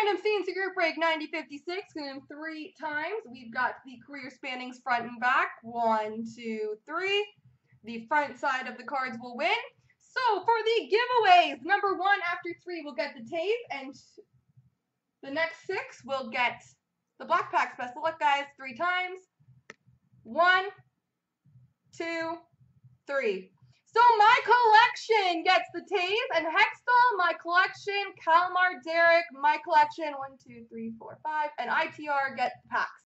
Random C&C group break 9056, going to 3 times. We've got the career spannings front and back. 1, 2, 3. The front side of the cards will win. So for the giveaways, number 1 after 3 will get the tape, and the next 6 will get the black packs. Best of luck, guys. 3 times. 1, 2, 3. So my collection gets the tape, and Hextall, my collection, Kalmar, Derek, my collection, 1, 2, 3, 4, 5, and ITR get the packs.